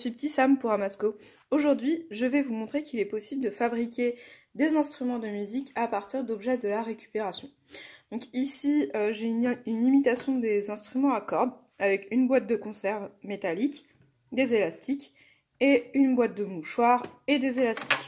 suis Petit Sam pour Amasco. Aujourd'hui, je vais vous montrer qu'il est possible de fabriquer des instruments de musique à partir d'objets de la récupération. Donc ici, j'ai une imitation des instruments à cordes avec une boîte de conserve métallique, des élastiques et une boîte de mouchoirs et des élastiques.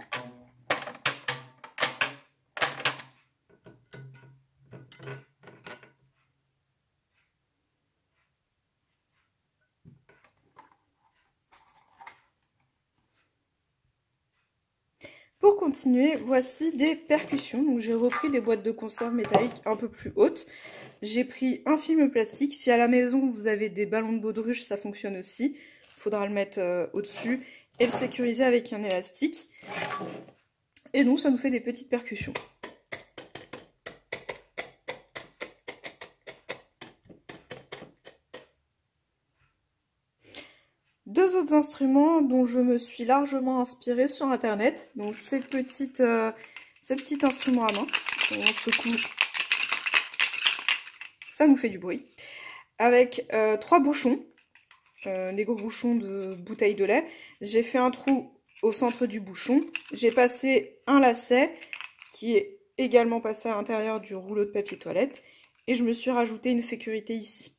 Pour continuer, voici des percussions. Donc j'ai repris des boîtes de conserve métalliques un peu plus hautes. J'ai pris un film plastique. Si à la maison vous avez des ballons de baudruche, ça fonctionne aussi. Il faudra le mettre au-dessus et le sécuriser avec un élastique. Et donc ça nous fait des petites percussions. Deux autres instruments dont je me suis largement inspirée sur internet. Donc ce petit instrument à main, on secoue, ça nous fait du bruit. Avec trois bouchons, les gros bouchons de bouteille de lait. J'ai fait un trou au centre du bouchon. J'ai passé un lacet qui est également passé à l'intérieur du rouleau de papier toilette. Et je me suis rajouté une sécurité ici.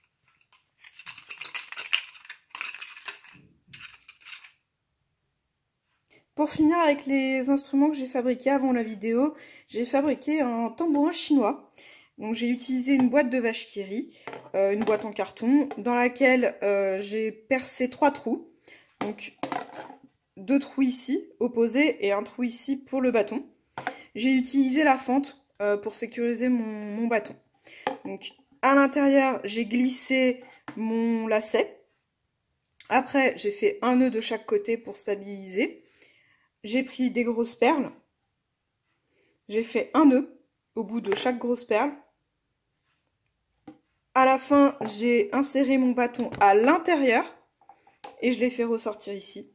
Pour finir avec les instruments que j'ai fabriqués avant la vidéo, j'ai fabriqué un tambourin chinois. Donc j'ai utilisé une boîte de vache qui rit, une boîte en carton, dans laquelle j'ai percé 3 trous. Donc 2 trous ici, opposés, et un trou ici pour le bâton. J'ai utilisé la fente pour sécuriser mon bâton. Donc à l'intérieur, j'ai glissé mon lacet. Après, j'ai fait un nœud de chaque côté pour stabiliser. J'ai pris des grosses perles, j'ai fait un nœud au bout de chaque grosse perle. À la fin, j'ai inséré mon bâton à l'intérieur et je l'ai fait ressortir ici.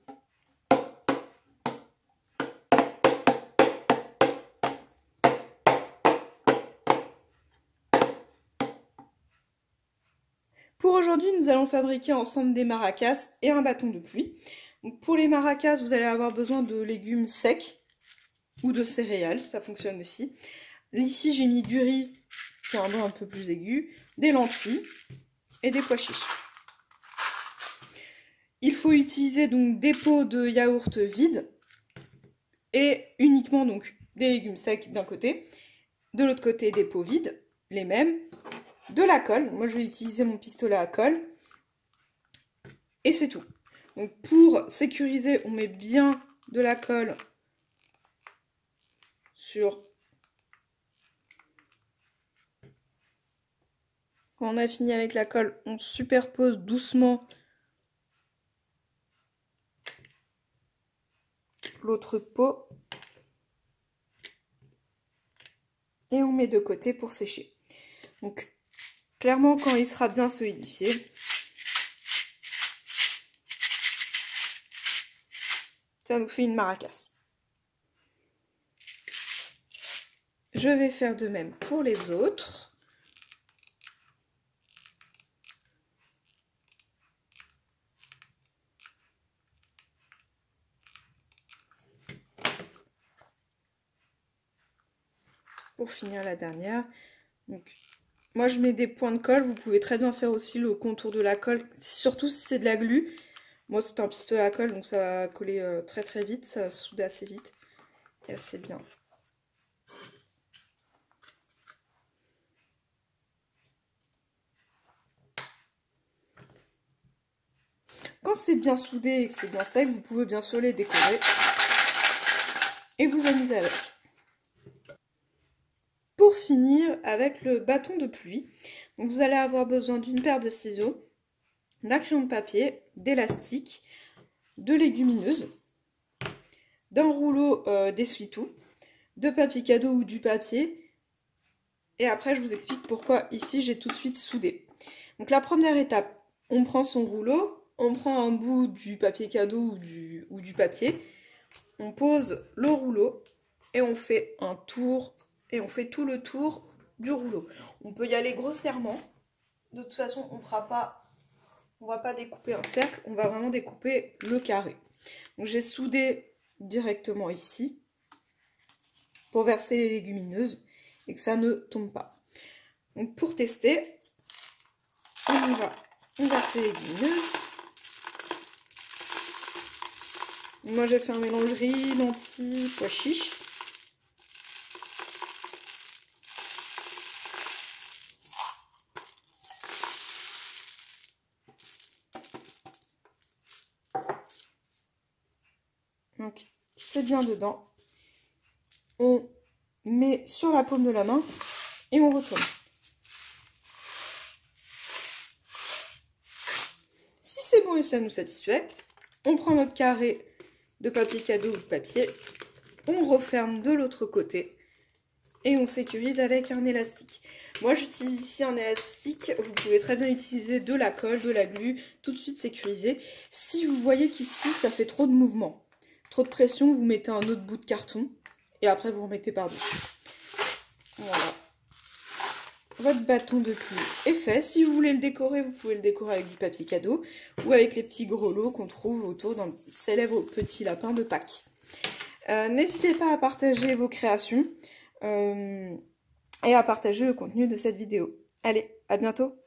Pour aujourd'hui, nous allons fabriquer ensemble des maracas et un bâton de pluie. Donc pour les maracas, vous allez avoir besoin de légumes secs ou de céréales, ça fonctionne aussi. Ici, j'ai mis du riz, qui a un nom un peu plus aigu, des lentilles et des pois chiches. Il faut utiliser donc des pots de yaourt vides et uniquement donc des légumes secs d'un côté, de l'autre côté des pots vides, les mêmes, de la colle. Moi, je vais utiliser mon pistolet à colle et c'est tout. Donc pour sécuriser, on met bien de la colle sur... Quand on a fini avec la colle, on superpose doucement l'autre pot et on met de côté pour sécher. Donc clairement, quand il sera bien solidifié, ça nous fait une maracas. Je vais faire de même pour les autres. Pour finir la dernière, donc, moi je mets des points de colle, vous pouvez très bien faire aussi le contour de la colle, surtout si c'est de la glu. Moi c'est un pistolet à colle, donc ça va coller très très vite, ça soude assez vite et assez bien. Quand c'est bien soudé et que c'est bien sec, vous pouvez bien sûr les décorer et vous amuser avec. Pour finir avec le bâton de pluie, donc vous allez avoir besoin d'une paire de ciseaux, d'un crayon de papier, d'élastique, de légumineuses, d'un rouleau d'essuie-tout, de papier cadeau ou du papier. Et après, je vous explique pourquoi ici j'ai tout de suite soudé. Donc la première étape, on prend son rouleau, on prend un bout du papier cadeau ou du papier, on pose le rouleau et on fait un tour. Et on fait tout le tour du rouleau. On peut y aller grossièrement. De toute façon, on ne fera pas on va pas découper un cercle, on va vraiment découper le carré. Donc j'ai soudé directement ici pour verser les légumineuses et que ça ne tombe pas. Donc pour tester, on verse les légumineuses. Moi j'ai fait un mélange riz, lentilles, pois chiches. Donc c'est bien dedans. On met sur la paume de la main et on retourne. Si c'est bon et ça nous satisfait, on prend notre carré de papier cadeau ou de papier, on referme de l'autre côté et on sécurise avec un élastique. Moi j'utilise ici un élastique, vous pouvez très bien utiliser de la colle, de la glu, tout de suite sécurisé. Si vous voyez qu'ici ça fait trop de mouvement, trop de pression, vous mettez un autre bout de carton et après vous remettez par-dessus. Voilà. Votre bâton de pluie est fait. Si vous voulez le décorer, vous pouvez le décorer avec du papier cadeau ou avec les petits grelots qu'on trouve autour d'un célèbre petit lapin de Pâques. N'hésitez pas à partager vos créations et à partager le contenu de cette vidéo. Allez, à bientôt!